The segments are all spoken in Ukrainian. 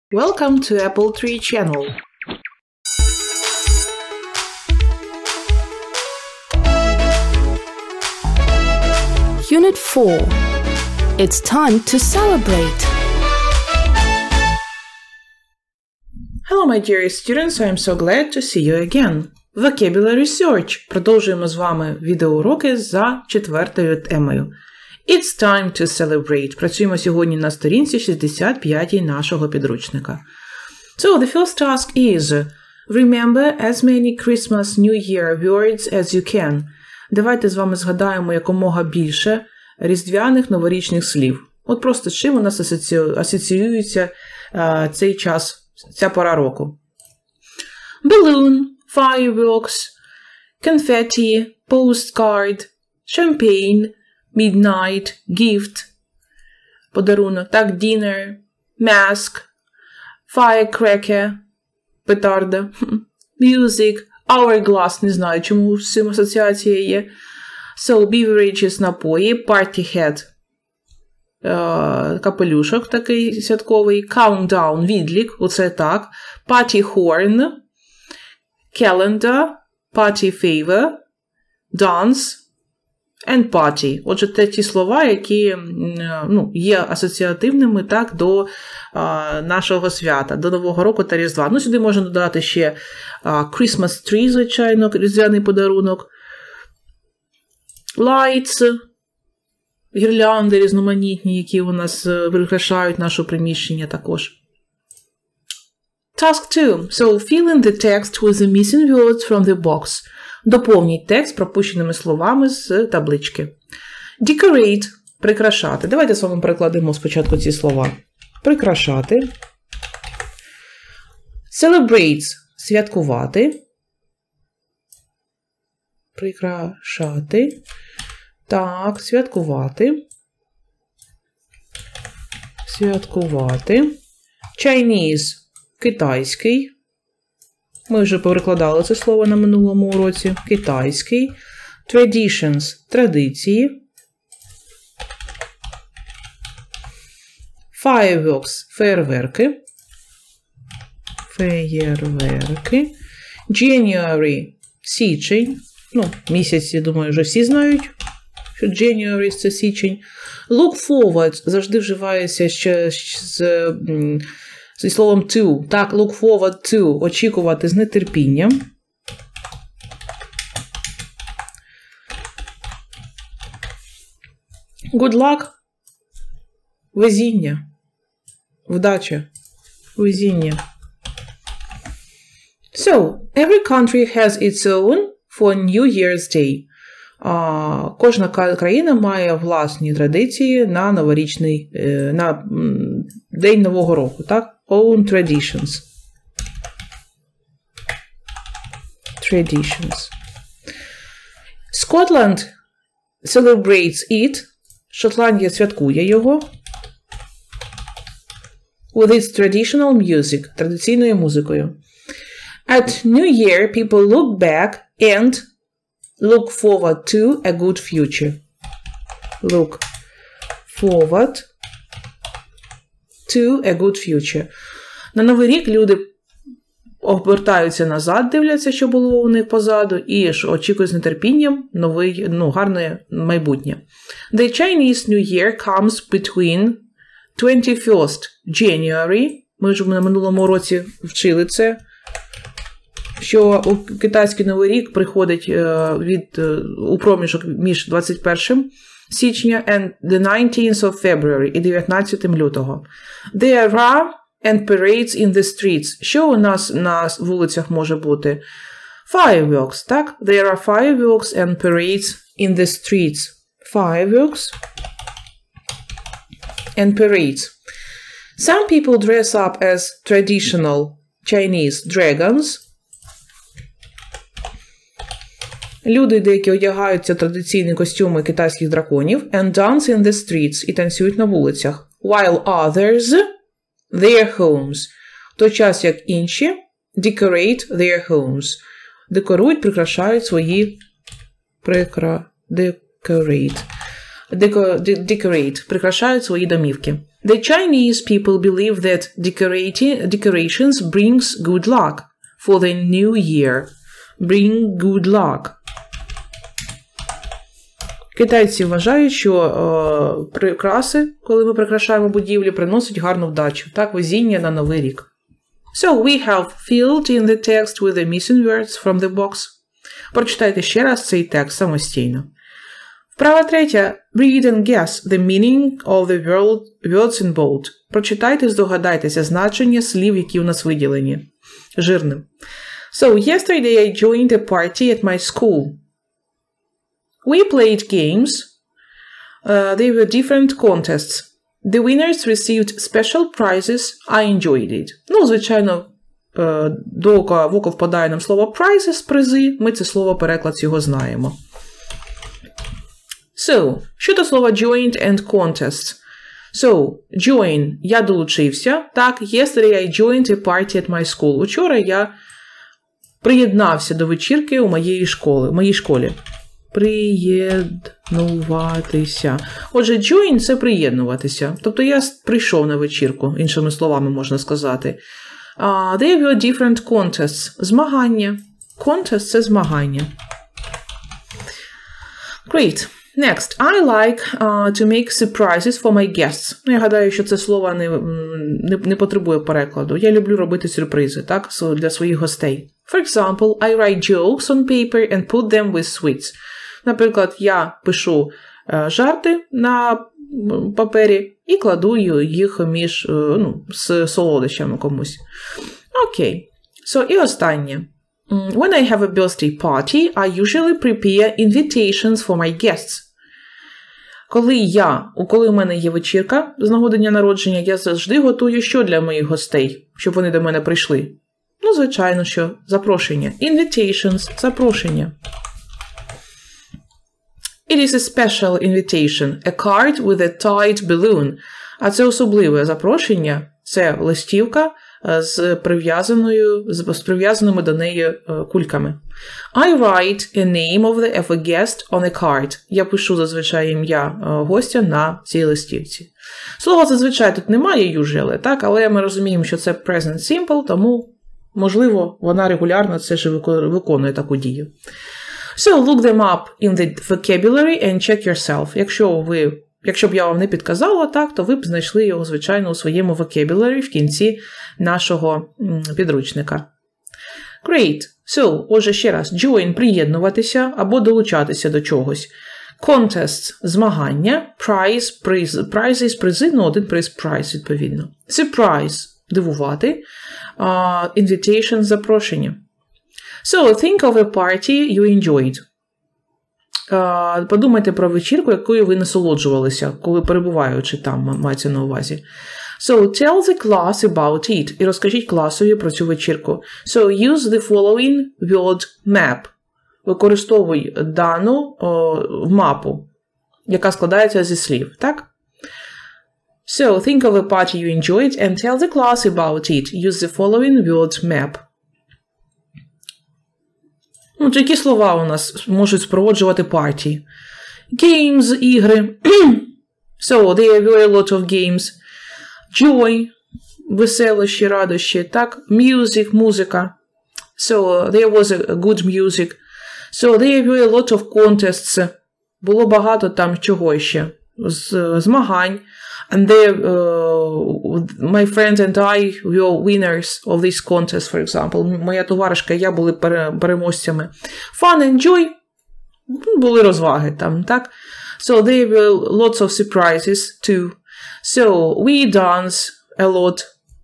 Welcome to Apple Tree Channel. Unit 4. It's time to celebrate. Hello, my dear students. I'm so glad to see you again. Vocabulary Search. Продовжуємо з вами відеоуроки за 4-ю темою. It's time to celebrate. Працюємо сьогодні на сторінці 65 нашого підручника. So, the first task is remember as many Christmas New Year words as you can. Давайте з вами згадаємо якомога більше різдвяних новорічних слів. От просто з чим у нас асоціюється цей час, ця пора року. Balloon, fireworks, confetti, postcard, champagne, midnight, gift, подарунок, так, dinner, mask, firecracker, петарда, music, hourglass, не знаю, чому з цим асоціація є. So, beverages, напої, party hat, капелюшок такий святковий, countdown, відлік, оце так, party horn, calendar, party favor, dance, and party. Отже, це ті слова, які є асоціативними так, до нашого свята, до Нового року та Різдва. Сюди можна додати ще Christmas tree, звичайно, різдвяний подарунок, lights, гірлянди різноманітні, які у нас прикрашають наше приміщення також. Task 2. So, fill in the text with the missing words from the box. Доповніть текст пропущеними словами з таблички. Decorate – прикрашати. Давайте з вами перекладемо спочатку ці слова. Прикрашати. Celebrate – святкувати. Прикрашати. Так, святкувати. Святкувати. Chinese – китайський. Ми вже перекладали це слово на минулому уроці. Китайський. Traditions – традиції. Fireworks – феєрверки. Феєрверки. January – січень. Місяць, я думаю, вже всі знають, що January – це січень. Look forward – завжди вживається ще зі словом to. Так, look forward to – очікувати з нетерпінням. Good luck – везіння. Вдача. Везіння. So, every country has its own for New Year's Day. Кожна країна має власні традиції на новорічний, на День Нового року, так? Own traditions. Traditions. Scotland celebrates it. Шотландія святкує його. With its traditional music. Традиційною музикою. At New Year, people look back and look forward to a good future. Look forward to a good future. На Новий рік люди обертаються назад, дивляться, що було у них позаду, і очікують з нетерпінням гарне майбутнє. The Chinese New Year comes between 21st January, ми ж на минулому році вчили це, що китайський Новий рік приходить у проміжок між 21 січня and the 19th of February і 19 лютого. There are and parades in the streets. Що у нас на вулицях може бути? Fireworks, так? There are fireworks and parades in the streets. Fireworks and parades. Some people dress up as traditional Chinese dragons. Люди деякі одягаються в традиційні костюми китайських драконів and dance in the streets і танцюють на вулицях. While others their homes. В той час, як інші decorate their homes. Декорують, прикрашають свої decorate. Прикрашають свої домівки. The Chinese people believe that decorations brings good luck for the new year. Bring good luck. Китайці вважають, що прикраси, коли ми прикрашаємо будівлі, приносять гарну вдачу. Так, везіння на Новий рік. So we have filled in the text with the missing words from the box. Прочитайте ще раз цей текст самостійно. Вправа третя. Read and guess the meaning of the words in bold. Прочитайте, здогадайтеся значення слів, які у нас виділені. Жирним. So, yesterday I joined a party at my school. We played games. They were different contests. The winners received special prizes. I enjoyed it. Ну, звичайно, в око впадає нам слово prizes, призи. Ми це слово переклад цього знаємо. So, щодо слова joined and contests. So, join – я долучився. Так, yesterday I joined a party at my school. Учора я приєднався до вечірки у моїй школі. Приєднуватися. Отже, join – це приєднуватися. Тобто я прийшов на вечірку, іншими словами можна сказати. There were different contests. Змагання. Contest – це змагання. Great. Next. I like to make surprises for my guests. Я гадаю, що це слово не потребує перекладу. Я люблю робити сюрпризи, так, для своїх гостей. For example, I write jokes on paper and put them with sweets. Наприклад, я пишу жарти на папері і кладу їх з солодощами комусь. Окей. So, і останнє. When I have a birthday party, I usually prepare invitations for my guests. Коли у мене є вечірка з нагоди дня народження, я завжди готую що для моїх гостей, щоб вони до мене прийшли? Ну, звичайно, що запрошення. Invitations – запрошення. It is a special invitation, a card with a tied balloon. А це особливе запрошення, це листівка з прив'язаними до неї кульками. I write a name of a guest on a card. Я пишу зазвичай ім'я гостя на цій листівці. Слова зазвичай тут немає usually, так, але ми розуміємо, що це present simple, тому, можливо, вона регулярно це ж виконує таку дію. So, look them up in the vocabulary and check yourself. Якщо б я вам не підказала, так, то ви б знайшли його, звичайно, у своєму vocabulary в кінці нашого підручника. Great. So, отже, ще раз. Join – приєднуватися або долучатися до чогось. Contests – змагання. Prize – prizes – призи, один приз – prize, відповідно. Surprise – дивувати. Invitation – запрошення. So, think of a party you enjoyed. Подумайте про вечірку, якою ви насолоджувалися, коли перебуваючи там, мається на увазі. So, tell the class about it. І розкажіть класові про цю вечірку. So, use the following word map. Використовуй дану мапу, яка складається зі слів, так? So, think of a party you enjoyed and tell the class about it. Use the following word map. Які слова у нас можуть спроводжувати партії? Games – ігри. So, there were a lot of games. Joy – веселощі, радощі, так? Music – музика. So, there was a good music. So, there were a lot of contests. Було багато там чого ще. Змагань. And my friend and I were winners of this contest, for example. Моя товаришка і я були переможцями. Fun and joy були розваги там, так? So there were lots of surprises too. So we danced a lot.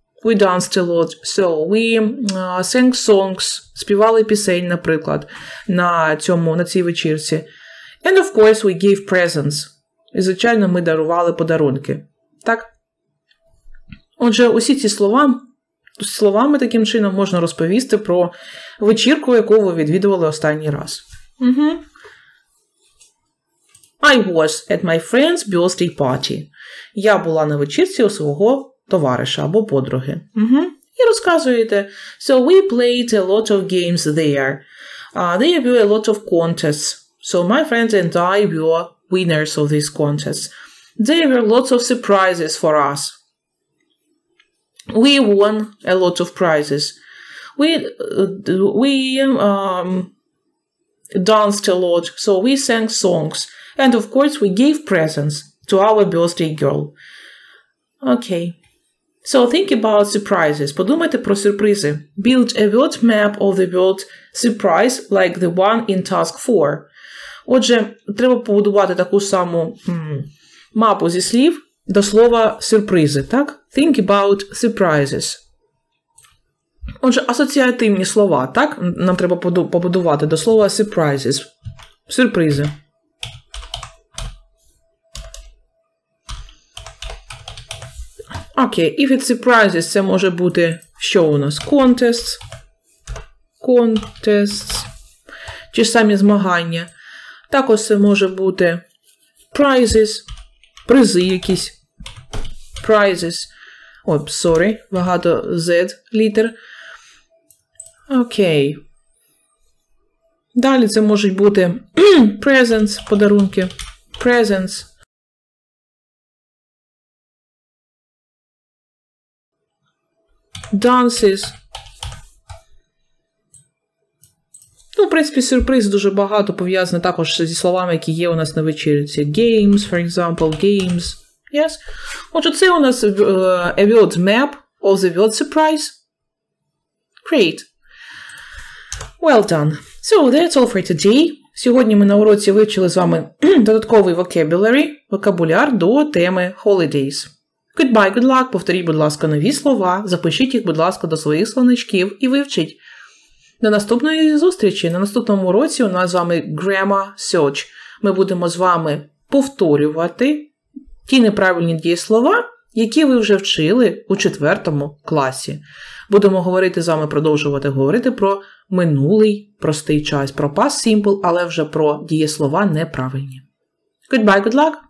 So we sang songs, співали пісень, наприклад, на цій вечірці. And of course we gave presents. І, звичайно, ми дарували подарунки. Так? Отже, усі ці словами таким чином можна розповісти про вечірку, яку ви відвідували останній раз. I was at my friend's birthday party. Я була на вечірці у свого товариша або подруги. І розказуєте. So we played a lot of games there. There were a lot of contests. So my friends and I were winners of these contests. There were lots of surprises for us. We won a lot of prizes. We danced a lot, so we sang songs. And of course, we gave presents to our birthday girl. Okay. So think about surprises. Подумайте про сюрпризи. Build a word map of the word surprise like the one in task 4. Отже, треба побудувати таку саму мапу зі слів до слова сюрпризи, так? Think about surprises. Отже, асоціативні слова, так? Нам треба побудувати до слова surprises. Сюрпризи. Окей, if it's surprises, це може бути, що у нас? Contests. Чи самі змагання. Також це може бути prizes, призи якісь. Prizes. Ой, sorry, багато Z літер. Окей. Далі це можуть бути presents, подарунки. Presents. Dances. Ну, в принципі, сюрприз дуже багато пов'язаний також зі словами, які є у нас на вечірці. Games, for example, games. Yes? Отже, це у нас a word map of the word surprise. Great. Well done. So, that's all for today. Сьогодні ми на уроці вивчили з вами додатковий вокабуляр до теми holidays. Goodbye, good luck. Повторіть, будь ласка, нові слова. Запишіть їх, будь ласка, до своїх словничків і вивчіть. До наступної зустрічі. На наступному уроці у нас з вами Grammar Search. Ми будемо з вами повторювати ті неправильні дієслова, які ви вже вчили у 4 класі. Будемо говорити з вами, продовжувати говорити про минулий простий час, про past simple, але вже про дієслова неправильні. Goodbye, good luck!